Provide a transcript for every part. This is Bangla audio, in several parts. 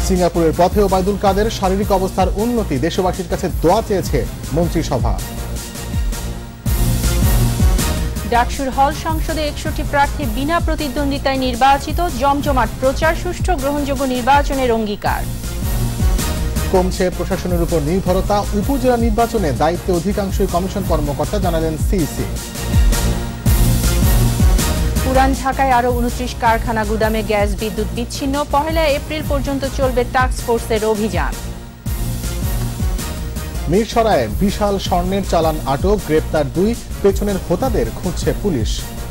সিঙ্গাপুরের পথে ওবায়দুল কাদের শারীরিক অবস্থার উন্নতি, দেশবাসীর কাছে দোয়া চেয়েছে মন্ত্রিসভা। ডাকসুর হল সংসদে 61 প্রার্থী বিনা প্রতিদ্বন্দ্বিতায় নির্বাচিত, জমজমাট প্রচার, সুষ্ঠু গ্রহণযোগ্য নির্বাচনের অঙ্গীকার। কমছে প্রশাসনের উপর নির্ভরতা, উপজেলা নির্বাচনে দায়িত্বে অধিকাংশই কমিশন কর্মকর্তা, জানালেন সিইসি। পুরান ঢাকায় আরো 29 কারখানা গুদামে গ্যাস বিদ্যুৎ বিচ্ছিন্ন, 1 এপ্রিল পর্যন্ত চলবে টাস্ক ফোর্সের অভিযান। মিরসরায়ে বিশাল স্বর্ণের চালান আটক, গ্রেপ্তার 2, পেছনের হোতাদের খুঁজছে পুলিশ।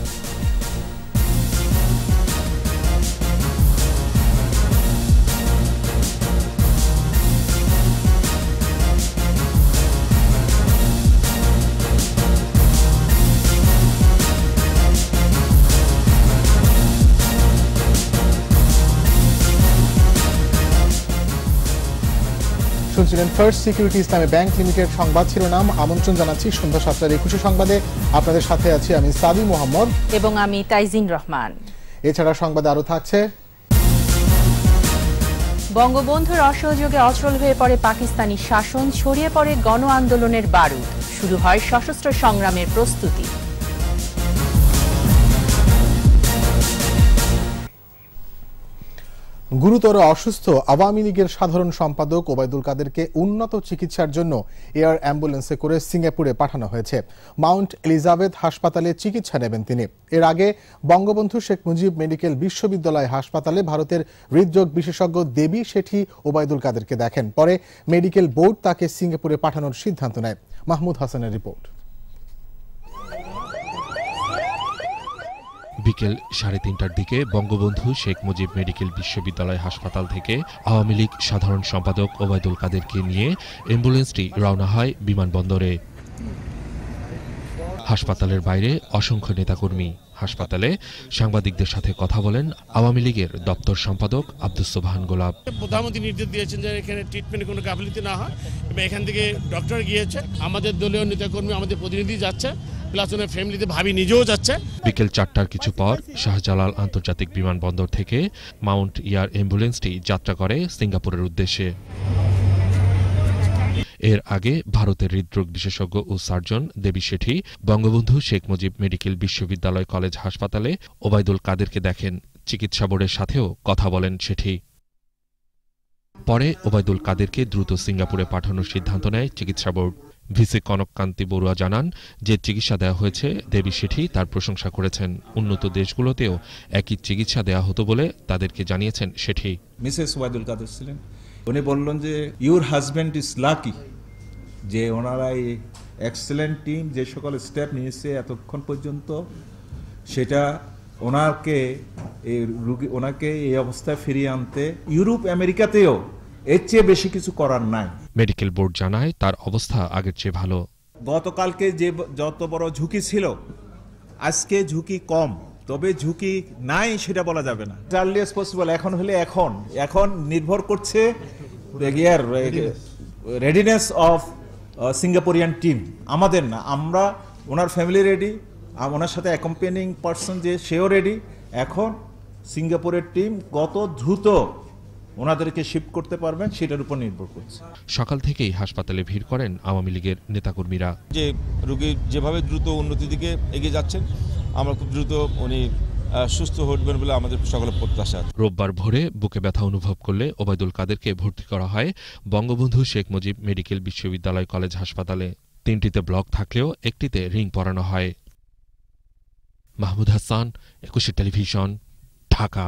শুনছিলেন First Security Islami Bank Limited সংবাদ শিরোনাম। আমন্ত্রণ জানাচ্ছি সন্ধ্যা 7টার 21 সংবাদে। আপনাদের সাথে আছি আমি সাদি মোহাম্মদ এবং আমি তাইজিন রহমান। এছাড়া সংবাদে আরো থাকছে: বঙ্গবন্ধুর অসহযোগে অচল হয়ে পড়ে পাকিস্তানি শাসন, ছড়িয়ে পড়ে গণ আন্দোলনের বারুদ, শুরু হয় সশস্ত্র সংগ্রামের প্রস্তুতি। গুরুতর অসুস্থ আওয়ামী লীগের সাধারণ সম্পাদক ওবায়দুল কাদেরকে উন্নত চিকিৎসার জন্য এয়ার অ্যাম্বুলেন্সে করে সিঙ্গাপুরে পাঠানো হয়েছে। মাউন্ট এলিজাবেথ হাসপাতালে চিকিৎসা নেবেন তিনি। এর আগে বঙ্গবন্ধু শেখ মুজিব মেডিকেল বিশ্ববিদ্যালয় হাসপাতালে ভারতের হৃদরোগ বিশেষজ্ঞ দেবী শেঠি ওবায়দুল কাদেরকে দেখেন। পরে মেডিকেল বোর্ড তাকে সিঙ্গাপুরে পাঠানোর সিদ্ধান্ত নেয়। মাহমুদ হাসানের রিপোর্ট। বিকেল 3:30টার দিকে বঙ্গবন্ধু শেখ মুজিব মেডিকেল বিশ্ববিদ্যালয় হাসপাতাল থেকে আওয়ামী লীগ সাধারণ সম্পাদক ওবায়দুল কাদেরকে নিয়ে অ্যাম্বুলেন্সটি রওনা হয় বিমানবন্দরে। হাসপাতালের বাইরে অসংখ্য নেতাকর্মী। হাসপাতালে সাংবাদিকদের সাথে কথা বলেন আওয়ামী লীগের দপ্তর সম্পাদক আব্দুস সোবহান গোলাপ। প্রধানমন্ত্রী নির্দেশ দিয়েছেন যে এখানে ট্রিটমেন্টে কোনো গাফিলতি না হয় এবং এখান থেকে ডক্টর গিয়েছে, আমাদের দলীয় নেতাকর্মী, আমাদের প্রতিনিধি যাচ্ছে, প্লাস ওনার ফ্যামিলিতে ভাবি নিজেও যাচ্ছে। বিকেল 4টার কিছু পর শাহজালাল আন্তর্জাতিক বিমানবন্দর থেকে মাউন্ট এয়ার অ্যাম্বুলেন্সটি যাত্রা করে সিঙ্গাপুরের উদ্দেশ্যে। এর আগে ভারতের হৃদরোগ বিশেষজ্ঞ ও সার্জন দেবী শেঠি বঙ্গবন্ধু শেখ মুজিব মেডিকেল বিশ্ববিদ্যালয় কলেজ হাসপাতালে ওবায়দুল কাদেরকে দেখেন। চিকিৎসা বোর্ডের সাথেও কথা বলেন শেঠি। পরে ওবায়দুল কাদেরকে দ্রুত সিঙ্গাপুরে পাঠানোর সিদ্ধান্ত নেয় চিকিৎসা বোর্ড। ভিসি কনককান্তি বড়ুয়া জানান যে চিকিৎসা দেওয়া হয়েছে দেবী শেঠি তার প্রশংসা করেছেন। উন্নত দেশগুলোতেও একই চিকিৎসা দেওয়া হতো বলে তাদেরকে জানিয়েছেন শেঠি। মিসেস ওবায়দুল কাদের ছিলেন, উনি বললেন যে ইউর হাজব্যান্ড ইজ লাকি যে ওনারা এই এক্সেলেন্ট টিম যে সকল স্টেপ নিয়েছে এতক্ষণ পর্যন্ত, সেটা ওনাকে এই অবস্থায় ফিরিয়ে আনতে ইউরোপ আমেরিকাতেও এর চেয়ে বেশি কিছু করার নাই। মেডিকেল বোর্ড জানায় তার অবস্থা আগের চেয়ে ভালো। গতকালকে যে যত বড় ঝুঁকি ছিল, আজকে ঝুঁকি কম, তবে ঝুঁকি নাই সেটা বলা যাবে না। আর্লি অ্যাজ পসিবল এখন হলে এখন নির্ভর করছে রেডিনেস অফ সিঙ্গাপুরিয়ান টিম, আমাদের না। আমরা ওনার ফ্যামিলি রেডি, ওনার সাথে অ্যাকম্পেনিং পার্সন যে সেও রেডি। এখন সিঙ্গাপুরের টিম কত দ্রুত ওনাদেরকে শিফট করতে পারবেন সেটার উপর নির্ভর করছে। সকাল থেকেই হাসপাতালে ভিড় করেন আওয়ামী লীগের নেতাকর্মীরা। যে রোগী যেভাবে দ্রুত উন্নতির দিকে এগিয়ে যাচ্ছেন, আমরা খুব দ্রুত উনি সুস্থ হবেন বলে আমাদের সকলের প্রত্যাশা। রোববার ভোরে বুকে ব্যথা অনুভব করলে ওবায়দুল কাদেরকে ভর্তি করা হয় বঙ্গবন্ধু শেখ মুজিব মেডিকেল বিশ্ববিদ্যালয় কলেজ হাসপাতালে। 3টিতে ব্লক থাকলেও একটিতে রিং পরানো হয়। মাহমুদ হাসান, 21 টেলিভিশন, ঢাকা।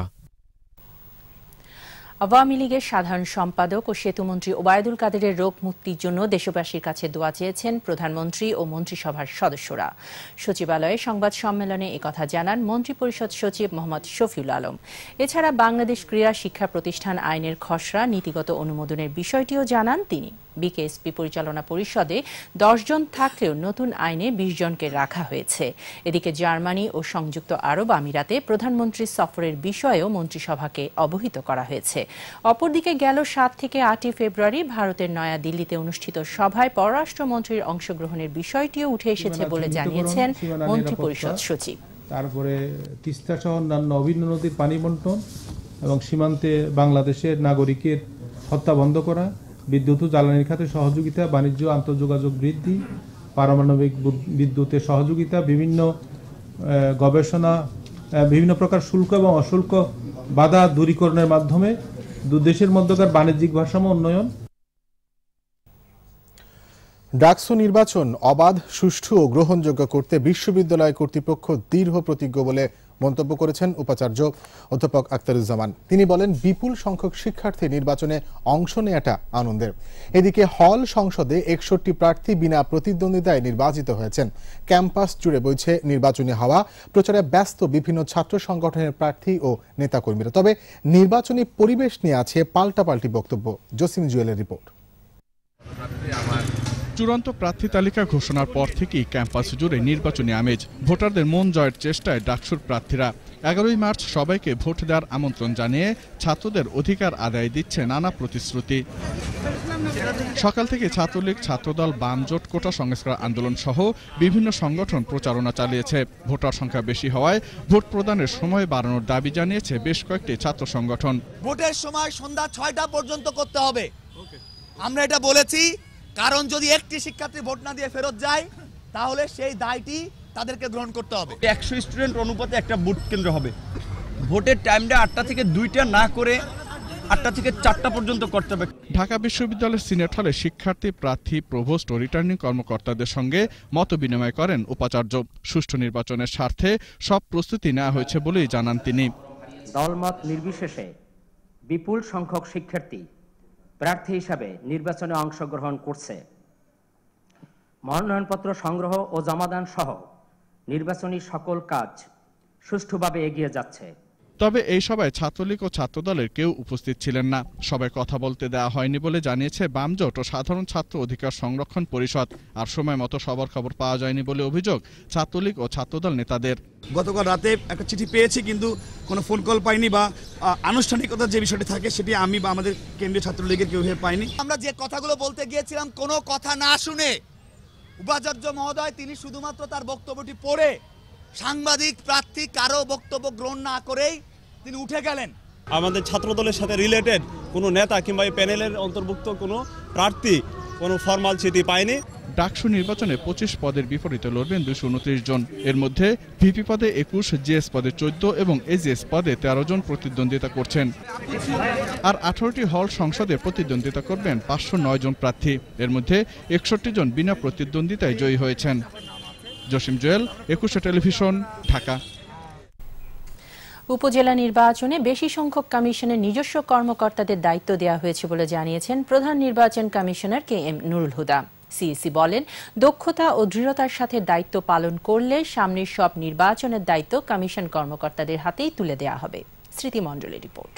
আওয়ামী লীগের সাধারণ সম্পাদক ও সেতুমন্ত্রী ওবায়দুল কাদেরের রোগ মুক্তির জন্য দেশবাসীর কাছে দোয়া চেয়েছেন প্রধানমন্ত্রী ও মন্ত্রিসভার সদস্যরা। সচিবালয়ে সংবাদ সম্মেলনে একথা জানান মন্ত্রিপরিষদ সচিব মোহাম্মদ শফিউল আলম। এছাড়া বাংলাদেশ ক্রীড়া শিক্ষা প্রতিষ্ঠান আইনের খসড়া নীতিগত অনুমোদনের বিষয়টিও জানান তিনি। বিকেএসপি পরিচালনা পরিষদে 10 জন থাকলেও নতুন আইনে 20 জনকে রাখা হয়েছে। এদিকে জার্মানি ও সংযুক্ত আরব আমিরাতে প্রধানমন্ত্রীর সফরের বিষয়েও মন্ত্রিসভাকে অবহিত করা হয়েছে। অপরদিকে গেল 7 থেকে 8 ফেব্রুয়ারি ভারতের নয়া দিল্লিতে অনুষ্ঠিত সভায় পররাষ্ট্রমন্ত্রীর অংশগ্রহণের বিষয়টিও উঠে এসেছে বলে জানিয়েছেন মন্ত্রিপরিষদ সচিব। তারপরে তিস্তা সহ অন্যান্য অভিন্ন নদীর পানি বন্টন এবং সীমান্তে বাংলাদেশের নাগরিকের হত্যা বন্ধ করা, বিদ্যুৎ ও জ্বালানি খাতে সহযোগিতা, বাণিজ্য আন্তঃযোগাযোগ বৃদ্ধি, পারমাণবিক বিদ্যুতের সহযোগিতা, বিভিন্ন গবেষণা, বিভিন্ন প্রকার শুল্ক এবং অশুল্ক বাধা দূরীকরণের মাধ্যমে দুই দেশের মধ্যকার বাণিজ্যিক ভারসাম্য উন্নয়ন। ডাকসু নির্বাচন অবাধ, সুষ্ঠু ও গ্রহণযোগ্য করতে বিশ্ববিদ্যালয় কর্তৃপক্ষ দৃঢ় প্রতিজ্ঞ বলে মন্তব্য করেছেন উপাচার্য অধ্যাপক আখতারুজ্জামান। তিনি বলেন, বিপুল সংখ্যক শিক্ষার্থী নির্বাচনে অংশ নেওয়াটা আনন্দের। এদিকে হল সংসদে 61 প্রার্থী বিনা প্রতিদ্বন্দ্বিতায় নির্বাচিত হয়েছেন। ক্যাম্পাস জুড়ে বইছে নির্বাচনী হাওয়া, প্রচারে ব্যস্ত বিভিন্ন ছাত্র সংগঠনের প্রার্থী ও নেতাকর্মীরা। তবে নির্বাচনী পরিবেশ নিয়ে আছে পাল্টাপাল্টি বক্তব্য। জসিম জুয়েলের রিপোর্ট। চূড়ান্ত প্রার্থী তালিকা ঘোষণার পর থেকেই ক্যাম্পাস জুড়ে নির্বাচনী আমেজ। ভোটারদের মন জয়ের চেষ্টায় ডাকসুর প্রার্থীরা 11 মার্চ সবাইকে ভোট দেওয়ার আমন্ত্রণ জানিয়ে ছাত্রদের অধিকার আদায় দিচ্ছে নানা প্রতিশ্রুতি। সকাল থেকে ছাত্রলীগ, ছাত্রদল, বাম জোট, কোটা সংস্কার আন্দোলন সহ বিভিন্ন সংগঠন প্রচারণা চালিয়েছে। ভোটার সংখ্যা বেশি হওয়ায় ভোট প্রদানের সময় বাড়ানোর দাবি জানিয়েছে বেশ কয়েকটি ছাত্র সংগঠন। ভোটের সময় সন্ধ্যা 6টা পর্যন্ত করতে হবে, আমরা এটা বলেছি। কারণ যদি একটি শিক্ষার্থী ভোট না দিয়ে ফেরত যায় তাহলে সেই দায়টি তাদেরকে গ্রহণ করতে হবে। 100 স্টুডেন্ট অনুপাতে একটা ভোট কেন্দ্র হবে। ভোটের টাইমটা 8টা থেকে 2টা না করে 8টা থেকে 4টা পর্যন্ত করতে হবে। ঢাকা বিশ্ববিদ্যালয়ের সিনেট হলে শিক্ষার্থী, প্রার্থী, প্রভোস্ট ও রিটার্নিং কর্মকর্তাদের সঙ্গে মত বিনিময় করেন উপাচার্য। সুষ্ঠু নির্বাচনের স্বার্থে সব প্রস্তুতি নেওয়া হয়েছে বলেই জানান তিনি। দলমত নির্বিশেষে বিপুল সংখ্যক শিক্ষার্থী প্রার্থী হিসাবে নির্বাচনে অংশগ্রহণ করছে। মনোনয়নপত্র সংগ্রহ ও জমাদান সহ নির্বাচনী সকল কাজ সুষ্ঠুভাবে এগিয়ে যাচ্ছে। তবে এই সভায় ছাত্রলীগ ও ছাত্রদলের কেউ উপস্থিত ছিলেন না। সবাই কথা বলতে দেওয়া হয়নি বলে জানিয়েছে বামজোট ও সাধারণ ছাত্র অধিকার সংরক্ষণ পরিষদ। আর সময় মতো সবার খবর পাওয়া যায়নি বলে অভিযোগ ছাত্রলীগ ও ছাত্রদল নেতাদের। গতকাল রাতে একটা চিঠি পেয়েছি, কিন্তু কোনো ফোন কল পাইনি বা আনুষ্ঠানিকতার যে বিষয়টি থাকে সেটি আমি বা আমাদের কেন্দ্রীয় ছাত্রলীগের কেউ পাইনি। আমরা যে কথাগুলো বলতে গিয়েছিলাম কোনো কথা না শুনে উপাচার্য মহোদয় তিনি শুধুমাত্র তার বক্তব্যটি পড়ে সাংবাদিক প্রার্থী কারো বক্তব্য গ্রহণ না করেই তিনি উঠে গেলেন। আমাদের ছাত্রদলের সাথে রিলেটেড কোনো নেতা কিংবা এই প্যানেলের অন্তর্ভুক্ত কোনো প্রার্থী কোনো ফরমাল চিঠি পায়নি। ডাকসু নির্বাচনে 25 পদের বিপরীতে লড়বেন 229 জন। এর মধ্যে ভিপি পদে 21, জিএস পদে 14 এবং এজিএস পদে 13 জন প্রতিদ্বন্দ্বিতা করছেন। আর 18টি হল সংসদে প্রতিদ্বন্দ্বিতা করবেন 509 জন প্রার্থী। এর মধ্যে 61 জন বিনা প্রতিদ্বন্দ্বিতায় জয়ী হয়েছেন। জসিম জুয়েল, 21 টেলিভিশন, ঢাকা। উপজেলা নির্বাচনে বেশি সংখ্যক কমিশনের নিজস্ব কর্মকর্তাদের দায়িত্ব দেওয়া হয়েছে বলে জানিয়েছেন প্রধান নির্বাচন commissioner KM Nurul Huda. CEC বলেন, দক্ষতা ও দৃঢ়তার সাথে দায়িত্ব পালন করলে সামনের সব নির্বাচনের দায়িত্ব কমিশন কর্মকর্তাদের হাতেই তুলে দেওয়া হবে। স্মৃতি মণ্ডলের রিপোর্ট।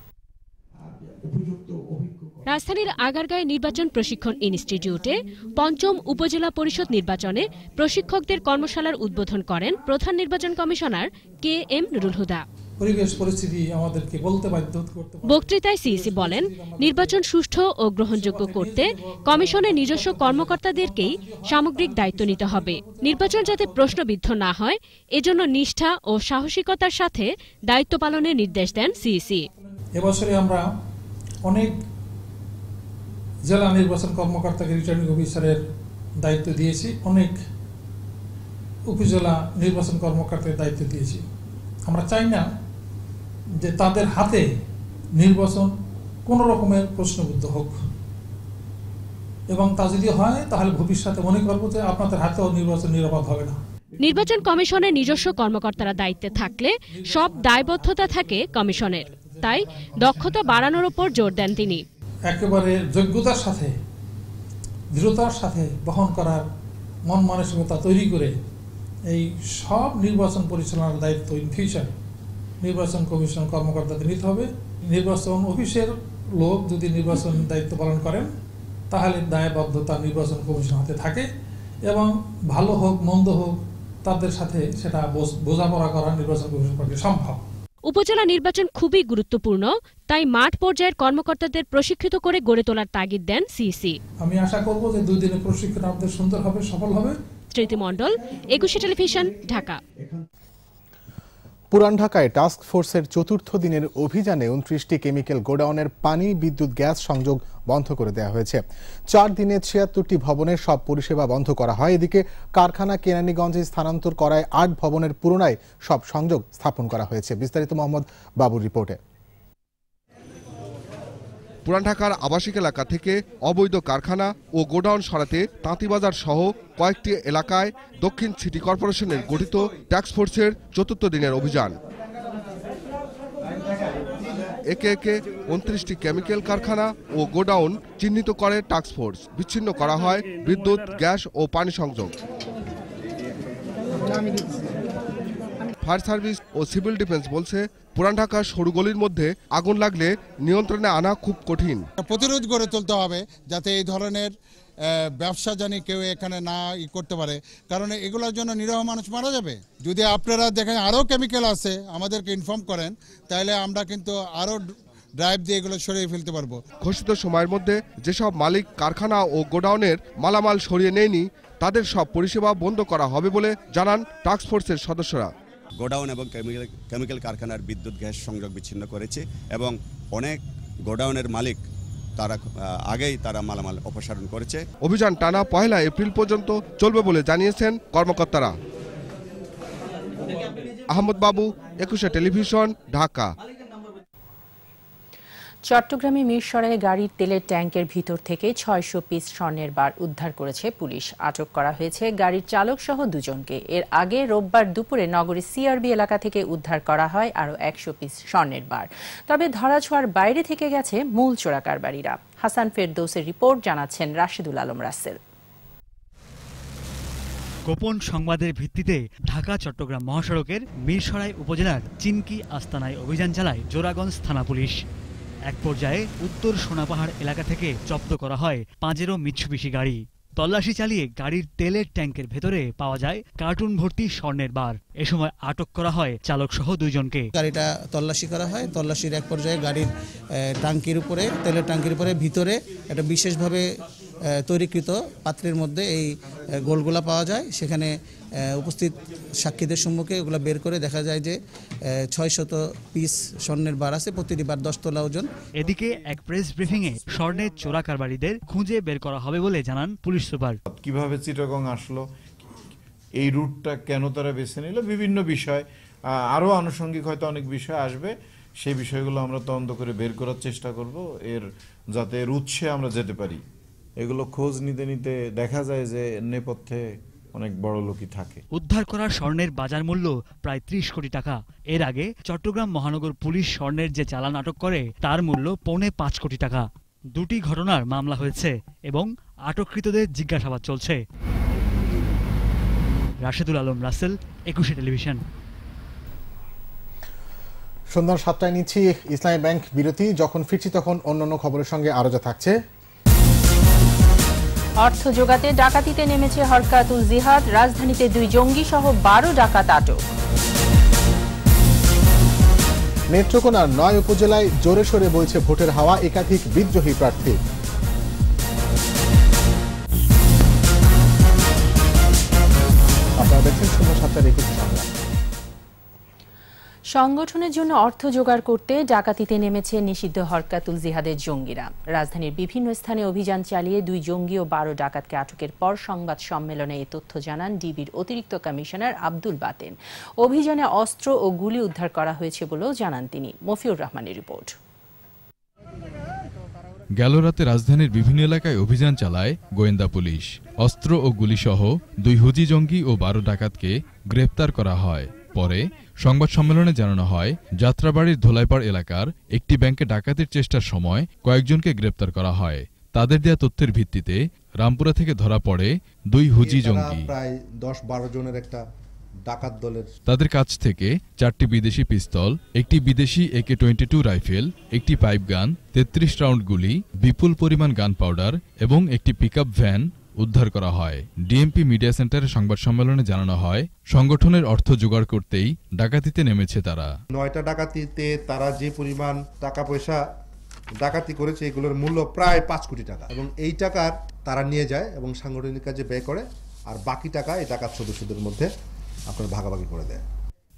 রাজধানীর আগারগাঁও নির্বাচন প্রশিক্ষণ ইনস্টিটিউটে ৫ম উপজেলা পরিষদ নির্বাচনে প্রশিক্ষকদের কর্মশালার উদ্বোধন করেন প্রধান নির্বাচন কমিশনার KM নুরুল হুদা। পরিবেশ পরিস্থিতি আমাদেরকে বলতে বাধ্য করতে। বক্তৃতায় সিইসি বলেন, নির্বাচন সুষ্ঠু ও গ্রহণযোগ্য করতে কমিশনের নিজস্ব কর্মকর্তাদেরকেই সামগ্রিক দায়িত্ব নিতে হবে। নির্বাচন যাতে প্রশ্নবিদ্ধ না হয় এজন্য নিষ্ঠা ও সাহসিকতার সাথে দায়িত্ব পালনের নির্দেশ দেন সিইসি। এবছরে আমরা অনেক জেলা নির্বাচন কর্মকর্তাকে রিটার্নিং অফিসারের দায়িত্ব দিয়েছি, অনেক উপজেলা নির্বাচন কর্মকর্তাকে দায়িত্ব দিয়েছি। আমরা চাই না যে তাদের হাতে নির্বাচন কোনো রকমের প্রশ্নবিদ্ধ হোক, এবং তা যদি হয় তাহলে ভবিষ্যতে মনে করব যে আপনাদের হাতেও নির্বাচন নিরাপদ হবে না। নির্বাচন কমিশনের নিজস্ব কর্মকর্তারা দায়িত্বে থাকলে সব দায়বদ্ধতা থাকে কমিশনের, তাই দক্ষতা বাড়ানোর উপর জোর দেন তিনি। একেবারে যোগ্যতার সাথে দৃঢ়তার সাথে বহন করার মন মানসিকতা তৈরি করে এই সব নির্বাচন পরিচালনার দায়িত্ব ইন ফিউচার নির্বাচন কমিশন কর্মকর্তাদের নিতে হবে। নির্বাচন অফিসের লোক যদি নির্বাচন দায়িত্ব পালন করেন তাহলে দায়বদ্ধতা নির্বাচন কমিশন হাতে থাকে, এবং ভালো হোক মন্দ হোক তাদের সাথে সেটা বোঝাপড়া করা নির্বাচন কমিশন পক্ষে সম্ভব। উপজেলা নির্বাচন খুবই গুরুত্বপূর্ণ, তাই মাঠ পর্যায়ের কর্মকর্তাদের প্রশিক্ষিত করে গড়ে তোলার তাগিদ দেন সিইসি। আমি আশা করব যে 2 দিনের প্রশিক্ষণ আমাদের সুন্দর হবে, সফল হবে। স্মৃতি মণ্ডল, 21 টেলিভিশন, ঢাকা। পুরান ঢাকায় টাস্ক ফোর্সের চতুর্থ দিনের অভিযানে 29টি কেমিক্যাল গোডাউনের পানি, বিদ্যুৎ, গ্যাস সংযোগ বন্ধ করে দেওয়া হয়েছে। 4 দিনে 76টি ভবনের সব পরিষেবা বন্ধ করা হয়। এদিকে কারখানা কেরানীগঞ্জে স্থানান্তর করায় 8 ভবনের পুনরায় সব সংযোগ স্থাপন করা হয়েছে। বিস্তারিত মোহাম্মদ বাবুর রিপোর্টে। পুরান ঢাকার আবাসিক এলাকা থেকে অবৈধ কারখানা ও গোডাউন সরাতে তাঁতিবাজার সহ কয়েকটি এলাকায় দক্ষিণ সিটি কর্পোরেশনের গঠিত টাস্ক ফোর্সের চতুর্থ দিনের অভিযান। একে একে 29টি কেমিক্যাল কারখানা ও গোডাউন চিহ্নিত করে টাস্ক ফোর্স। বিচ্ছিন্ন করা হয় বিদ্যুৎ, গ্যাস ও পানি সংযোগ। ফায়ার সার্ভিস ও সিভিল ডিফেন্স বলছে, পুরান ঢাকার সরু গলির মধ্যে আগুন লাগলে নিয়ন্ত্রণে আনা খুব কঠিন। প্রতিরোধ গড়ে তুলতে হবে যাতে এই ধরনের ব্যবসা জানি কেউ এখানে না করতে পারে, কারণ এগুলোর জন্য নিরীহ মানুষ মারা যাবে। যদি আপনারা দেখেন আরও কেমিক্যাল আছে আমাদেরকে ইনফর্ম করেন, তাহলে আমরা কিন্তু আরও ড্রাইভ দিয়ে এগুলো সরিয়ে ফেলতে পারবো। ঘোষিত সময়ের মধ্যে যেসব মালিক কারখানা ও গোডাউনের মালামাল সরিয়ে নেয়নি তাদের সব পরিষেবা বন্ধ করা হবে বলে জানান টাস্ক ফোর্সের সদস্যরা। গোডাউন এবং কেমিক্যাল কারখানার বিদ্যুৎ, গ্যাস সংযোগ বিচ্ছিন্ন করেছে এবং অনেক গোডাউনের মালিক তারা আগেই মালামাল অপসারণ করেছে। অভিযান টানা 1 এপ্রিল পর্যন্ত চলবে বলে জানিয়েছেন কর্মকর্তারা। আহমদ বাবু, 21 টেলিভিশন, ঢাকা। চট্টগ্রামে মিরসরাইয়ে গাড়ির তেলের ট্যাঙ্কের ভিতর থেকে 600 পিস স্বর্ণের বার উদ্ধার করেছে পুলিশ। আটক করা হয়েছে গাড়ির চালক সহ 2 জনকে। এর আগে রোববার দুপুরে নগরীর সিআরবি এলাকা থেকে উদ্ধার করা হয় আরও 100 পিস স্বর্ণের বার। তবে ধরাছোঁয়ার বাইরে থেকে গেছে মূল চোরা কারবারিরা। হাসান ফেরদৌসের রিপোর্ট, জানাচ্ছেন রাশেদুল আলম রাসেল। গোপন সংবাদের ভিত্তিতে ঢাকা চট্টগ্রাম মহাসড়কের মিরসরাই উপজেলার চিনকি আস্তানায় অভিযান চালায় জোরাগঞ্জ থানা পুলিশ। এক পর্যায়ে উত্তর সোনাপাহাড় এলাকা থেকে জব্দ করা হয় 5 মিৎসুবিশি গাড়ি। তল্লাশি চালিয়ে গাড়ির তেলের ট্যাঙ্কের ভেতরে পাওয়া যায় কার্টুন ভর্তি স্বর্ণের বার। এ সময় আটক করা হয় চালক সহ 2 জনকে। গাড়িটা তল্লাশি করা হয়। তল্লাশির এক পর্যায়ে গাড়ির ট্যাঙ্কির উপরে, তেলের ট্যাঙ্কির উপরে ভিতরে একটা বিশেষভাবে তৈরিকৃত পাত্রের মধ্যে এই গোলগুলা পাওয়া যায়। সেখানে উপস্থিত সাক্ষীদের সম্মুখে এগুলো বের করে দেখা যায় যে 600 পিস স্বর্ণের বার আছে, প্রতিটি বার 10 তোলা ওজন। এদিকে এক প্রেস ব্রিফিংয়ে স্বর্ণের চোরা কারবারিদের খুঁজে বের করা হবে বলে জানান পুলিশ সুপার। কিভাবে চিটাগং আসলো, এই রুটটা কেন তারা বেছে নিল, বিভিন্ন বিষয়, আরও আনুষঙ্গিক হয়তো অনেক বিষয় আসবে, সেই বিষয়গুলো আমরা তদন্ত করে বের করার চেষ্টা করব, যাতে এর উৎসে আমরা যেতে পারি। এগুলো খোঁজ নিতে নিতে দেখা যায় যে নেপথ্যে অনেক বড় লোকই থাকে। উদ্ধার করা স্বর্ণের বাজার মূল্য প্রায় 30 কোটি টাকা। এর আগে চট্টগ্রাম মহানগর পুলিশ স্বর্ণের যে চালান আটক করে তার মূল্য 5.25 কোটি টাকা। 2টি ঘটনার মামলা হয়েছে এবং আটককৃতদের জিজ্ঞাসাবাদ চলছে। রাশেদুল আলম রাসেল, 21 টেলিভিশন। সন্ধ্যা 7টায় নিচ্ছি ইসলামী ব্যাংক বিরতি। যখন ফিরছি তখন অন্যান্য খবরের সঙ্গে আরো যা থাকছে। অর্থ জোগাতে ডাকাতিতে নেমেছে হরকাতুল জিহাদ। রাজধানীতে 2 জঙ্গি সহ 12 ডাকাত আটক। নেত্রকোনার 9 উপজেলায় জোরে সোরে বইছে ভোটের হাওয়া, একাধিক বিদ্রোহী প্রার্থী। আপনারা দেখছেন সন্ধ্যা 7টার 21 সংবাদ। সংগঠনের জন্য অর্থ জোগাড় করতে ডাকাতিতে নেমেছে নিষিদ্ধ হরকাতুল জিহাদের জঙ্গিরা। রাজধানীর বিভিন্ন স্থানে অভিযান চালিয়ে 2 জঙ্গি ও 12 ডাকাতকে আটকের পর সংবাদ সম্মেলনে এ তথ্য জানান ডিবির অতিরিক্ত কমিশনার আব্দুল বাতেন। অভিযানে অস্ত্র ও গুলি উদ্ধার করা হয়েছে বলেও জানান তিনি। মফিউর রহমানের রিপোর্ট। গেল রাতে রাজধানীর বিভিন্ন এলাকায় অভিযান চালায় গোয়েন্দা পুলিশ। অস্ত্র ও গুলিসহ 2 হুজি জঙ্গি ও 12 ডাকাতকে গ্রেপ্তার করা হয়। পরে সংবাদ সম্মেলনে জানানো হয়, যাত্রাবাড়ির ধোলাইপাড় এলাকার একটি ব্যাংকে ডাকাতির চেষ্টার সময় কয়েকজনকে গ্রেপ্তার করা হয়। তাদের দেয়া তথ্যের ভিত্তিতে রামপুরা থেকে ধরা পড়ে 2 হুজি জঙ্গি। প্রায় 10-12 জনের একটা ডাকাত দলের। তাদের কাছ থেকে 4টি বিদেশি পিস্তল, একটি বিদেশি AK-22 রাইফেল, একটি পাইপ গান, 33 রাউন্ড গুলি, বিপুল পরিমাণ গান পাউডার এবং একটি পিকআপ ভ্যান উদ্ধার করা হয়। ডিএমপি মিডিয়া সেন্টারে সংবাদ সম্মেলনে জানানো হয়, সংগঠনের অর্থ জোগাড় করতেই ডাকাতিতে নেমেছে তারা। 9টা ডাকাতিতে তারা যে পরিমাণ টাকা পয়সা ডাকাতি করেছে এগুলোর মূল্য প্রায় 5 কোটি টাকা, এবং এই টাকার তারা নিয়ে যায় এবং সাংগঠনিক কাজে ব্যয় করে, আর বাকি টাকা এই ডাকাত সদস্যদের মধ্যে আপনার ভাগাভাগি করে দেয়।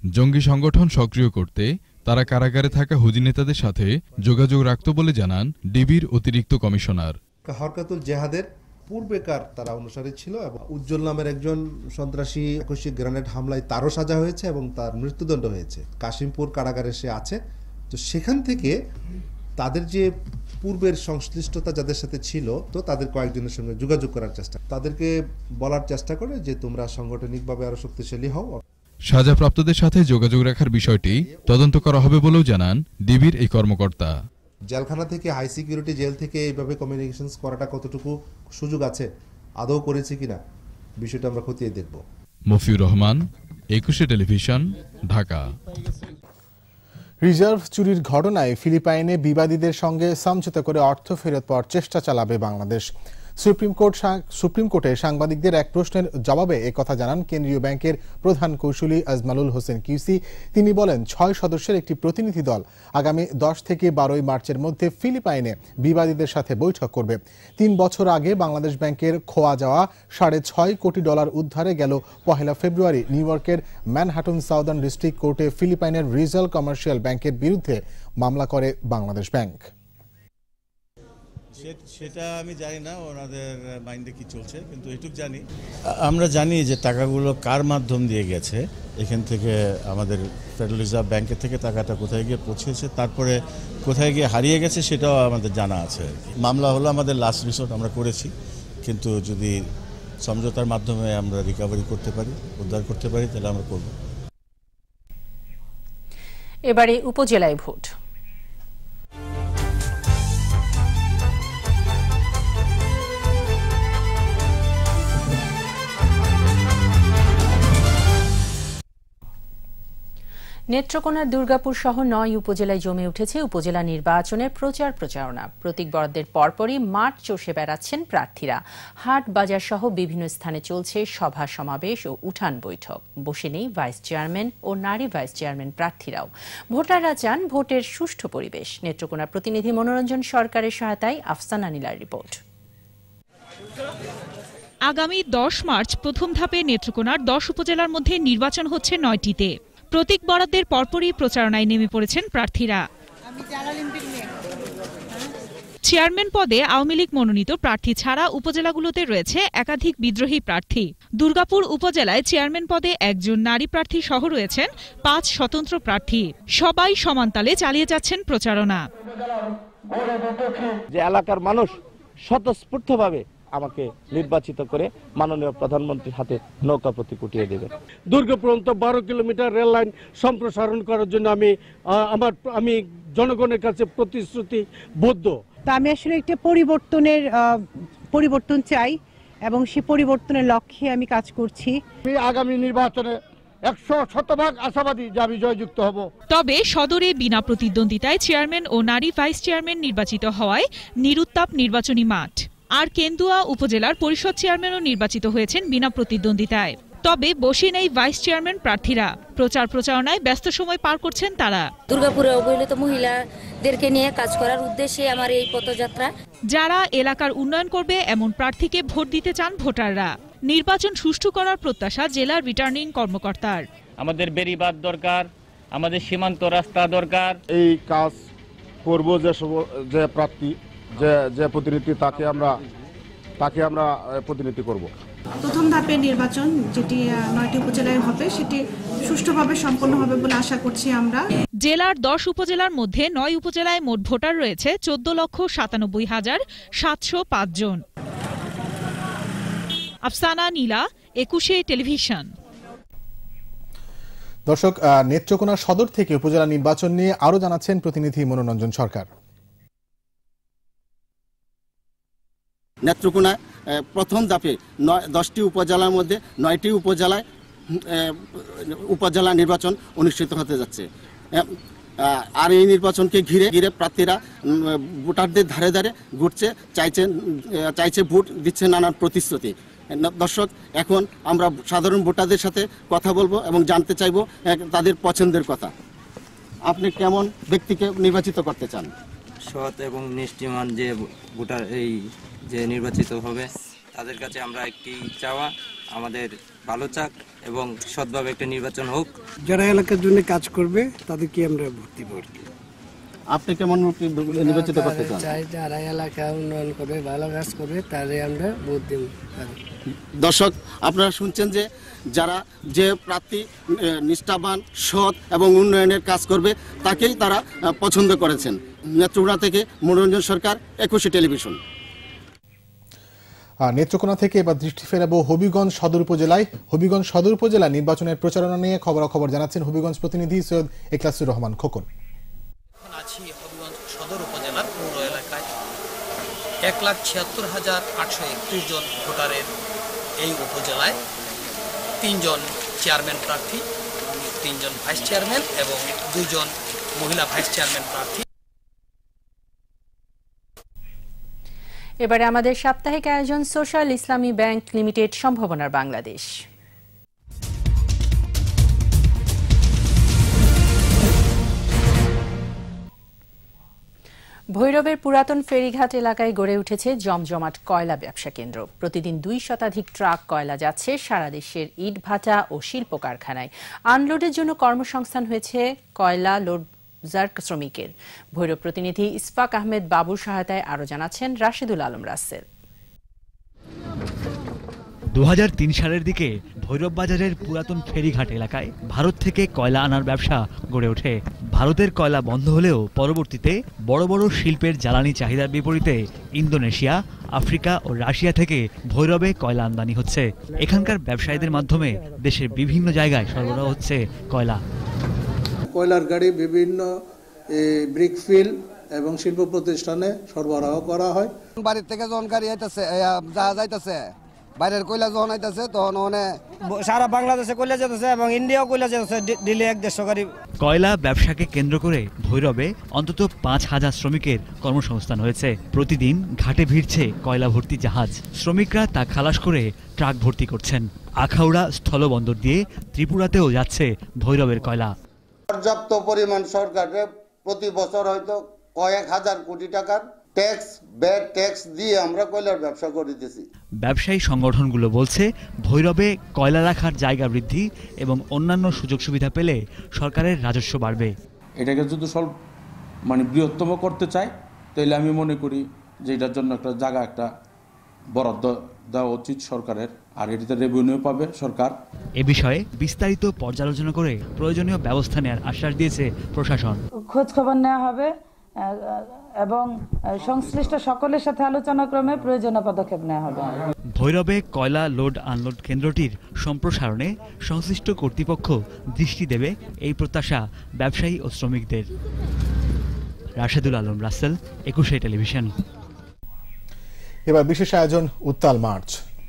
জঙ্গি সংগঠন সক্রিয় করতে তারা কারাগারে থাকা হুজি নেতাদের সাথে যোগাযোগ রাখত বলে জানান ডিবির অতিরিক্ত কমিশনার। হরকাতুল জেহাদের পূর্বেকার তারা অনুসারী ছিল এবং উজ্জ্বল নামের একজন সন্ত্রাসী আকস্মিক গ্রেনেড হামলায় তারও সাজা হয়েছে এবং তার মৃত্যুদণ্ড হয়েছে। কাশিমপুর কারাগারে সে আছে। তো সেখান থেকে তাদের যে পূর্বের সংশ্লিষ্টতা যাদের সাথে ছিল, তো তাদের কয়েকজনের সঙ্গে যোগাযোগ করার চেষ্টা, তাদেরকে বলার চেষ্টা করে যে তোমরা সাংগঠনিকভাবে আরো শক্তিশালী হও। সাজাপ্রাপ্তদের সাথে যোগাযোগ রাখার বিষয়টি তদন্ত করা হবে বলেও জানান ডিবির এই কর্মকর্তা। জেলখানা থেকে হাই সিকিউরিটি জেল থেকে এইভাবে কমিউনিকেশন করাটা কতটুকু সুযোগ আছে, আদৌ করেছে কিনা, বিষয়টা আমরা খতিয়ে দেখব। মফিউর রহমান, 21 টেলিভিশন, ঢাকা। রিজার্ভ চুরির ঘটনায় ফিলিপাইনে বিবাদীদের সঙ্গে সমঝোতা করে অর্থ ফেরত পাওয়ার চেষ্টা চালাবে বাংলাদেশ। সুপ্রিম কোর্টে সাংবাদিকদের এক প্রশ্নের জবাবে একথা জানান কেন্দ্রীয় ব্যাংকের প্রধান কৌশলী আজমালুল হোসেন কিউসি। তিনি বলেন, 6 সদস্যের একটি প্রতিনিধি দল আগামী 10 থেকে 12 মার্চের মধ্যে ফিলিপাইনে বিবাদীদের সাথে বৈঠক করবে। 3 বছর আগে বাংলাদেশ ব্যাংকের খোয়া যাওয়া $6.5 কোটি উদ্ধারে গেল 1 ফেব্রুয়ারি নিউ ইয়র্কের ম্যানহাটন সাউদার্ন ডিস্ট্রিক্ট কোর্টে ফিলিপাইনের রিজাল কমার্শিয়াল ব্যাংকের বিরুদ্ধে মামলা করে বাংলাদেশ ব্যাংক। সেটা আমি জানি না ওনাদের মাইন্ডে কি চলছে, কিন্তু এটুকু জানি, আমরা জানি যে টাকাগুলো কার মাধ্যম দিয়ে গেছে। এখান থেকে আমাদের ফেডারেল রিজার্ভ ব্যাংকের থেকে টাকাটা কোথায় গিয়ে পৌঁছেছে, তারপরে কোথায় গিয়ে হারিয়ে গেছে সেটাও আমাদের জানা আছে। মামলা হলো আমাদের লাস্ট রিসোর্ট, আমরা করেছি, কিন্তু যদি সমঝোতার মাধ্যমে আমরা রিকভারি করতে পারি, উদ্ধার করতে পারি, তাহলে আমরা করব। এবারে উপজেলায় ভোট। নেত্রকোনার দুর্গাপুর সহ 9 উপজেলায় জমে উঠেছে উপজেলা নির্বাচনের প্রচারণা। প্রতীক বরাদ্দের পরপরই মাঠ চষে বেড়াচ্ছেন প্রার্থীরা। হাট বাজার সহ বিভিন্ন স্থানে চলছে সভা সমাবেশ ও উঠান বৈঠক। বসে নেই ভাইস চেয়ারম্যান ও নারী ভাইস চেয়ারম্যান প্রার্থীরাও। ভোটাররা চান ভোটের সুষ্ঠু পরিবেশ। নেত্রকোনার প্রতিনিধি মনোরঞ্জন সরকারের সহায়তায় আফসানা নীলার রিপোর্ট। আগামী 10 মার্চ প্রথম ধাপে নেত্রকোনার 10 উপজেলার মধ্যে নির্বাচন হচ্ছে 9টিতে। প্রতীক বরাদ্দের পরপরই প্রচারণায় নেমে পড়েছেন প্রার্থীরা। চেয়ারম্যান পদে আওয়ামী লীগ মনোনীত প্রার্থী ছাড়া উপজেলাগুলোতে রয়েছে একাধিক বিদ্রোহী প্রার্থী। দুর্গাপুর উপজেলায় চেয়ারম্যান পদে একজন নারী প্রার্থী সহ রয়েছেন 5 স্বতন্ত্র প্রার্থী। সবাই সমানতালে চালিয়ে যাচ্ছেন প্রচারণা। যে এলাকার মানুষ স্বতঃস্ফূর্তভাবে আমাকে নির্বাচিত করে মাননীয় প্রধানমন্ত্রীর হাতে নৌকা প্রতীক উঠিয়ে দেবে। দুর্গাপুর 12 কিলোমিটার রেল লাইন সম্প্রসারণ করার জন্য আমি জনগণের কাছে প্রতিশ্রুতিবদ্ধ। তা আমি আসলে একটা পরিবর্তন চাই এবং সেই পরিবর্তনের লক্ষ্যে আমি কাজ করছি। আগামী নির্বাচনে 100% আশাবাদী যে আমি জয়যুক্ত হব। তবে সদরে বিনা প্রতিদ্বন্দ্বিতায় চেয়ারম্যান ও নারী ভাইস চেয়ারম্যান নির্বাচিত হওয়ায় নিরুত্তাপ নির্বাচনী মাঠ। আর কেন্দুয়া উপজেলার পরিষদ চেয়ারম্যানও নির্বাচিত হয়েছেন বিনা প্রতিদ্বন্দ্বিতায়। তবে বসে নেই ভাইস চেয়ারম্যান প্রার্থীরা। প্রচারণায় ব্যস্ত সময় পার করছেন তারা। দুর্গাপুরে অবহেলিত মহিলাদেরকে নিয়ে কাজ করার উদ্দেশ্যে আমার এই পথযাত্রা। যারা এলাকার উন্নয়ন করবে এমন প্রার্থীকে ভোট দিতে চান ভোটাররা। নির্বাচন সুষ্ঠু করার প্রত্যাশা জেলার রিটার্নিং কর্মকর্তার। আমাদের বেড়িবাঁধ দরকার, আমাদের সীমান্ত রাস্তা দরকার। এই কাজ করব যে প্রার্থী যে প্রতিনিধি তাকে আমরা প্রতিনিধি করব। প্রথম ধাপের নির্বাচন যেটি 9টি উপজেলায় হবে সেটি সুষ্ঠুভাবে সম্পন্ন হবে বলে আশা করছি আমরা। জেলার 10 উপজেলার মধ্যে 9 উপজেলায় মোট ভোটার রয়েছে 14,97,705 জন। আফসানা নীলা, 21 টেলিভিশন। দর্শক, নেত্রকোনা সদর থেকে উপজেলা নির্বাচন নিয়ে আরো জানাচ্ছেন প্রতিনিধি মনোরঞ্জন সরকার। নেত্রকোনা প্রথম ধাপে 10টি উপজেলার মধ্যে 9টি উপজেলা নির্বাচন অনুষ্ঠিত হতে যাচ্ছে। আর এই নির্বাচনকে ঘিরে প্রার্থীরা ভোটারদের ধারে ধারে ঘুরছে, চাইছে ভোট দিচ্ছে নানান প্রতিশ্রুতি। দর্শক, এখন আমরা সাধারণ ভোটারদের সাথে কথা বলবো এবং জানতে চাইবো তাদের পছন্দের কথা। আপনি কেমন ব্যক্তিকে নির্বাচিত করতে চান? সৎ এবং নিষ্ঠিমান যে ভোটার যে নির্বাচিত হবে তাদের কাছে আমরা একটি চাওয়া, আমাদের ভালো চাক এবং সৎভাবে একটা নির্বাচন হোক। যারা এলাকার জন্য কাজ করবে তাদেরকে আমরা ভর্তি করব। আপনি কেমন নির্বাচিত করতে চান? চাই যারা এলাকা উন্নয়ন করবে, ভালো কাজ করবে, তারে আমরা ভোট দেব। দর্শক, আপনারা শুনছেন যে প্রার্থী নিষ্ঠাবান, সৎ এবং উন্নয়নের কাজ করবে তাকেই তারা পছন্দ করেছেন। নেত্রকোনা থেকে মনোরঞ্জন সরকার, একুশে টেলিভিশন। নেত্রকোনা থেকে এবার দৃষ্টি ফেরাবো হবিগঞ্জ সদর উপজেলায়। হবিগঞ্জ সদর উপজেলা নির্বাচনের প্রচারণা নিয়ে খবরাখবর জানাচ্ছেন হবিগঞ্জ প্রতিনিধি সৈয়দ ইখলাসুর রহমান খোকন। আছি হবিগঞ্জ সদর উপজেলার পৌর এলাকায়। 1,76,831 জন ভোটারের এই উপজেলায় 3 জন চেয়ারম্যান প্রার্থী, 3 জন ভাইস চেয়ারম্যান এবং 2 জন মহিলা ভাইস চেয়ারম্যান প্রার্থী। এবারে আমাদের সাপ্তাহিক আয়োজন সোশ্যাল ইসলামী ব্যাংক লিমিটেড সম্ভাবনার বাংলাদেশ। ভৈরবের পুরাতন ফেরিঘাট এলাকায় গড়ে উঠেছে জমজমাট কয়লা ব্যবসা কেন্দ্র। প্রতিদিন 2 শতাধিক ট্রাক কয়লা যাচ্ছে সারা দেশের ইট ভাটা ও শিল্প কারখানায়। আনলোডের জন্য কর্মসংস্থান হয়েছে কয়লা লোডজার শ্রমিকের। ভৈরব প্রতিনিধি ইসফাক আহমেদ বাবুর সহায়তায় আরো জানাচ্ছেন রাশেদুল আলম রাসেল। 2003 সালের দিকে ভৈরব বাজারের পুরাতন ফেরিঘাট এলাকায় ভারত থেকে কয়লা আনার ব্যবসা গড়ে ওঠে। ভারতের কয়লা বন্ধ হলেও পরবর্তীতে বড় বড় শিল্পের জ্বালানি চাহিদার বিপরীতে ইন্দোনেশিয়া, আফ্রিকা ও রাশিয়া থেকে ভৈরবে কয়লা আমদানি হচ্ছে। এখানকার ব্যবসায়ীদের মাধ্যমে দেশের বিভিন্ন জায়গায় সরবরাহ হচ্ছে কয়লা। কয়লার গাড়ি বিভিন্ন ব্রিকফিল এবং শিল্প প্রতিষ্ঠানে সরবরাহ করা হয়। বাড়ির থেকে যখন গাড়ি যাইতেছে, বাইরের কয়লা যখন আইতেছে তখন সারা বাংলাদেশে কয়লা যেতেছে এবং ইন্ডিয়াও কয়লা যেতেছে দিল্লি 1-150 গাড়ি। কয়লা ব্যবসাকে কেন্দ্র করে ভৈরবে অন্তত 5,000 শ্রমিকের কর্মসংস্থান হয়েছে। প্রতিদিন ঘাটে ভিড়ছে কয়লা ভর্তি জাহাজ। শ্রমিকরা তা খালাস করে ট্রাক ভর্তি করছেন। আখাউড়া স্থলবন্দর দিয়ে ত্রিপুরাতেও যাচ্ছে ভৈরবের কয়লা। পর্যাপ্ত পরিমাণ সরকারের প্রতি বছর হয়তো কয়েক হাজার কোটি টাকার ট্যাক্স দিয়ে আমরা কয়লার ব্যবসা করিতেছি। ব্যবসায়ী সংগঠনগুলো বলছে ভৈরবে কয়লা রাখার জায়গা বৃদ্ধি এবং অন্যান্য সুযোগ সুবিধা পেলে সরকারের রাজস্ব বাড়বে। এটাকে যদি বৃহত্তম করতে চায় তাহলে আমি মনে করি যে এটার জন্য একটা জায়গা একটা বরাদ্দ দেওয়া উচিত সরকারের, আর এটিতে রেভিনিউ পাবে সরকার। এ বিষয়ে বিস্তারিত পর্যালোচনা করে প্রয়োজনীয় ব্যবস্থা নেওয়ার আশ্বাস দিয়েছে প্রশাসন। খোঁজ খবর নেওয়া হবে এবং সংশ্লিষ্ট সকলের সাথে আলোচনা ক্রমে প্রয়োজনীয় পদক্ষেপ নেওয়া হবে। ভৈরবে কয়লা লোড আনলোড কেন্দ্রটির সম্প্রসারণে সংশ্লিষ্ট কর্তৃপক্ষ দৃষ্টি দেবে এই প্রত্যাশা ব্যবসায়ী ও শ্রমিকদের। রাশেদুল আলম রাসেল, 21 টেলিভিশন। এবার বিশেষ আয়োজন উত্তাল মার্চ।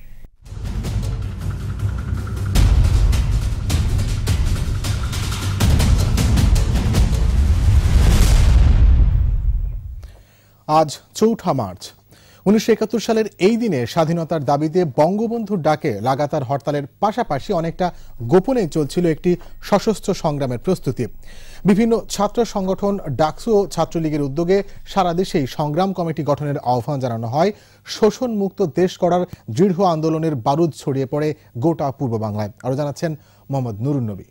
আজ 4 মার্চ। 1971 সালের এই দিনে স্বাধীনতার দাবিতে বঙ্গবন্ধুর ডাকে লাগাতার হরতালের পাশাপাশি অনেকটা গোপনে চলছিল একটি সশস্ত্র সংগ্রামের প্রস্তুতি। বিভিন্ন ছাত্র সংগঠন, ডাকসু ও ছাত্রলীগের উদ্যোগে সারা দেশেই সংগ্রাম কমিটি গঠনের আহ্বান জানানো হয়। শোষণমুক্ত দেশ করার দৃঢ় আন্দোলনের বারুদ ছড়িয়ে পড়ে গোটা পূর্ব বাংলায়। আরো জানাচ্ছেন মোহাম্মদ নুরুন নবী।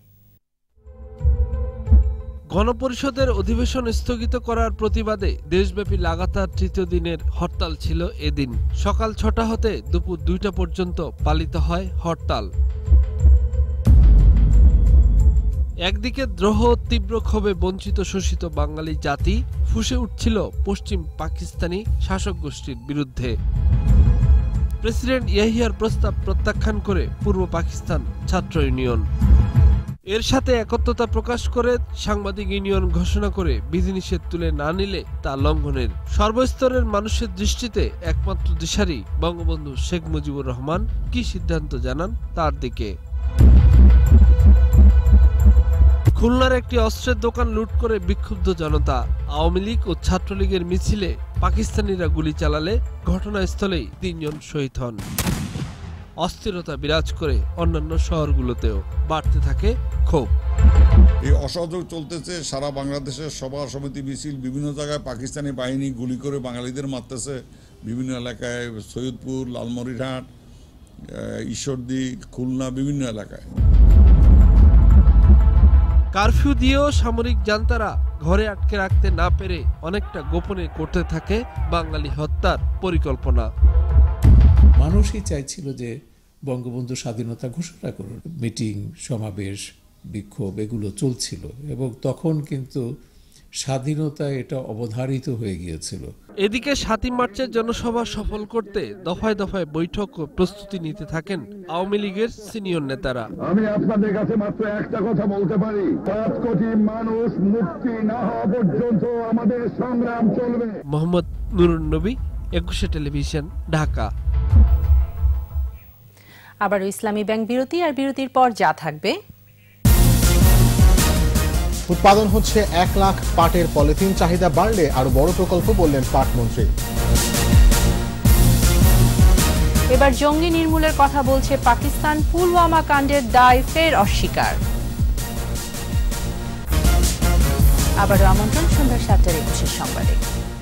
গণপরিষদের অধিবেশন স্থগিত করার প্রতিবাদে দেশব্যাপী লাগাতার তৃতীয় দিনের হরতাল ছিল এদিন। সকাল 6টা হতে দুপুর 2টা পর্যন্ত পালিত হয় হরতাল। একদিকে দ্রোহ তীব্র ক্ষোভে বঞ্চিত শোষিত বাঙালি জাতি ফুঁসে উঠছিল পশ্চিম পাকিস্তানি শাসক গোষ্ঠীর বিরুদ্ধে। প্রেসিডেন্ট ইয়াহিয়ার প্রস্তাব প্রত্যাখ্যান করে পূর্ব পাকিস্তান ছাত্র ইউনিয়ন। এর সাথে একত্রতা প্রকাশ করে সাংবাদিক ইউনিয়ন ঘোষণা করে বিধিনিষেধ তুলে না নিলে তা লঙ্ঘনের। সর্বস্তরের মানুষের দৃষ্টিতে একমাত্র দিশারি বঙ্গবন্ধু শেখ মুজিবুর রহমান কি সিদ্ধান্ত জানান তার দিকে। খুলনার একটি অস্ত্রের দোকান লুট করে বিক্ষুব্ধ জনতা। আওয়ামী লীগ ও ছাত্রলীগের মিছিলে পাকিস্তানিরা গুলি চালালে ঘটনাস্থলেই 3 জন শহীদ হন। অস্থিরতা বিরাজ করে অন্যান্য শহরগুলোতেও বাড়তে থাকে ক্ষোভ। এই অসহযোগ চলতেছে সারা বাংলাদেশের সভা সমিতি মিছিল, বিভিন্ন জায়গায় পাকিস্তানি বাহিনী গুলি করে বাঙালিদের মারতেছে। বিভিন্ন এলাকায় সৈয়দপুর, লালমনিরহাট, ঈশ্বরদী, খুলনা, বিভিন্ন এলাকায়। কারফিউ দিয়েও সামরিক জান্তারা ঘরে আটকে রাখতে না পেরে অনেকটা গোপনে করতে থাকে বাঙালি হত্যার পরিকল্পনা। মানুষই চাইছিল যে বঙ্গবন্ধু স্বাধীনতা ঘোষণা করুন। মিটিং, সমাবেশ, বিক্ষোভ এগুলো চলছিল এবং তখন কিন্তু স্বাধীনতা এটা অবধারিত হয়ে গিয়েছিল। এদিকে ৭ই মার্চের জনসভা সফল করতে দফায় দফায় বৈঠক ও প্রস্তুতি নিতে থাকেন আওয়ামী লীগের সিনিয়র নেতারা। আমি আপনাদের কাছে মাত্র একটা কথা বলতে পারি, ৫ কোটি মানুষ মুক্তি না হওয়া পর্যন্ত আমাদের সংগ্রাম চলবে। মোহাম্মদ নুরুন নবী, ২১ টেলিভিশন, ঢাকা। আবারও ইসলামী ব্যাংক বিরতি, আর বিরতির পর যা থাকবে: উৎপাদন হচ্ছে ১ লাখ পাটের পলিথিন, চাহিদা বাড়লে আরো বড় প্রকল্প বললেন পাট মন্ত্রী। এবার জঙ্গি নির্মূলের কথা বলছে পাকিস্তান, পুলওয়ামা কাণ্ডের দায় ফের অস্বীকার। আবারও আমন্ত্রণ সন্ধ্যা ৭:২১ সংবাদে।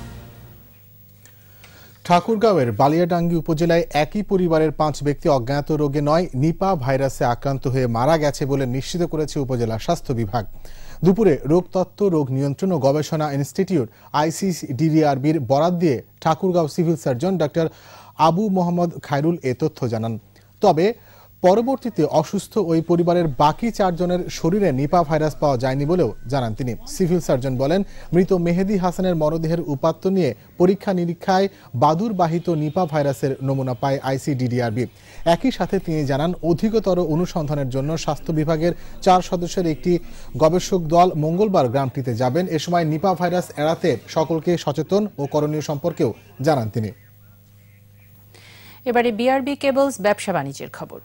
ঠাকুরগাঁওয়ের বালিয়াডাঙ্গি উপজেলায় একই পরিবারের ৫ ব্যক্তি অজ্ঞাত রোগে নয়, নিপা ভাইরাসে আক্রান্ত হয়ে মারা গেছে বলে নিশ্চিত করেছে উপজেলা স্বাস্থ্য বিভাগ। দুপুরে রোগতত্ত্ব, রোগ নিয়ন্ত্রণ ও গবেষণা ইনস্টিটিউট ICDRBর বরাত দিয়ে Thakurgaon civil surgeon doctor Abu Mohammad Khairul এ তথ্য জানান। তবে পরবর্তীতে অসুস্থ ওই পরিবারের বাকি ৪ জনের শরীরে নিপা ভাইরাস পাওয়া যায়নি বলেও জানান তিনি। সিভিল সার্জন বলেন, মৃত মেহেদি হাসানের মরদেহের উপাত্ত নিয়ে পরীক্ষা নিরীক্ষায় বাদুরবাহিত নিপা ভাইরাসের নমুনা পায় ICDRB। একই সাথে তিনি জানান, অধিকতর অনুসন্ধানের জন্য স্বাস্থ্য বিভাগের ৪ সদস্যের একটি গবেষক দল মঙ্গলবার গ্রামটিতে যাবেন। এ সময় নিপা ভাইরাস এড়াতে সকলকে সচেতন ও করণীয় সম্পর্কেও জানান তিনি। এবারে BRB কেবলস ব্যবসা বাণিজ্যের খবর।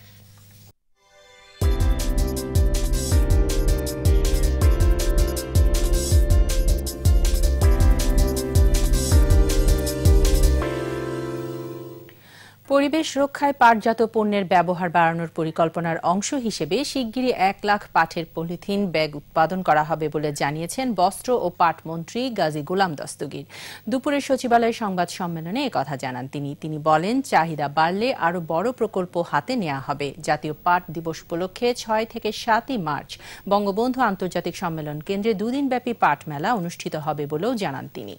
পরিবেশ রক্ষায় পাটজাত পণ্যের ব্যবহার বাড়ানোর পরিকল্পনার অংশ হিসেবে শিগগিরই ১ লাখ পাটের পলিথিন ব্যাগ উৎপাদন করা হবে বলে জানিয়েছেন বস্ত্র ও পাট মন্ত্রী গাজী গোলাম দস্তগীর। দুপুরে সচিবালয়ে সংবাদ সম্মেলনে একথা জানান তিনি। তিনি বলেন, চাহিদা বাড়লে আরও বড় প্রকল্প হাতে নেওয়া হবে। জাতীয় পাট দিবস উপলক্ষে ৬ থেকে ৭ই মার্চ বঙ্গবন্ধু আন্তর্জাতিক সম্মেলন কেন্দ্রে ২ দিনব্যাপী পাট মেলা অনুষ্ঠিত হবে বলেও জানান তিনি।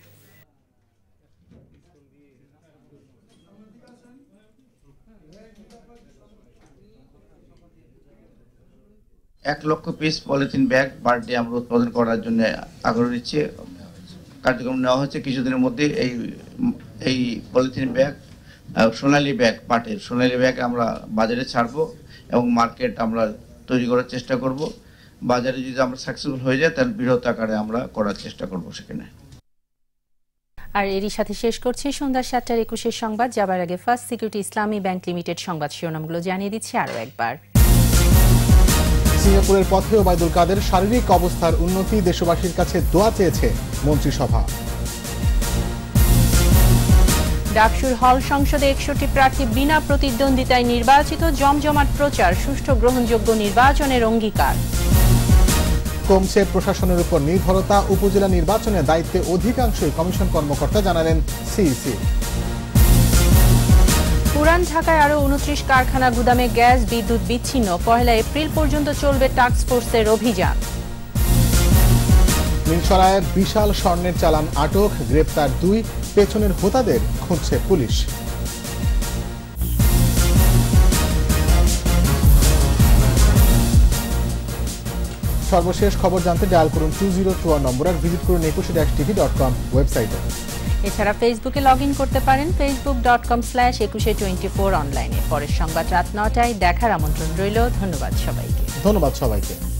১ লক্ষ piece polythene bag per day আমরা উৎপাদন করার জন্য আগ্রহ নিচ্ছে, কার্যক্রম নেওয়া হচ্ছে। কিছুদিনের মধ্যে এই পলিথিন ব্যাগ, সোনালী ব্যাগ, পাটের সোনালী ব্যাগ আমরা বাজারে ছাড়বো এবং মার্কেট আমরা তৈরি করার চেষ্টা করব। বাজারে যদি আমরা সাকসেসফুল হয়ে যায় তাহলে বৃহৎ আকারে আমরা করার চেষ্টা করব সেখানে। আর এরই সাথে শেষ করছি সন্ধ্যা ৭:২১ সংবাদ। যাবার আগে First Security Islami Bank Limited সংবাদ শিরোনামগুলো জানিয়ে দিচ্ছি আরও একবার। সিঙ্গাপুরের পথে ওবায়দুল কাদের শারীরিক অবস্থার উন্নতি, দেশবাসীর কাছে দোয়া চেয়েছে মন্ত্রিসভা। ডাকসুর হল সংসদে ৬১ প্রার্থী বিনা প্রতিদ্বন্দ্বিতায় নির্বাচিত, জমজমাট প্রচার, সুষ্ঠু গ্রহণযোগ্য নির্বাচনের অঙ্গীকার। কমছে প্রশাসনের উপর নির্ভরতা, উপজেলা নির্বাচনের দায়িত্বে অধিকাংশই কমিশন কর্মকর্তা, জানালেন সিইসি। পুরান ঢাকায় আরও ২৯ কারখানা গুদামে গ্যাস বিদ্যুৎ বিচ্ছিন্ন, ১ এপ্রিল পর্যন্ত চলবে টাস্কফোর্সের অভিযান। মিরসরায়ে বিশাল স্বর্ণের চালান আটক, গ্রেপ্তার ২, পেছনের হোতাদের খুঁজছে পুলিশ। সর্বশেষ খবর জানতে ডায়াল করুন 2021 নম্বর আর ভিজিট করুন 21-tv.com ওয়েবসাইটে। এছাড়া ফেসবুকে লগ ইন করতে পারেন facebook.com/2124 অনলাইনে। পরের সংবাদ রাত ৯টায় দেখার আমন্ত্রণ রইল। ধন্যবাদ সবাইকে।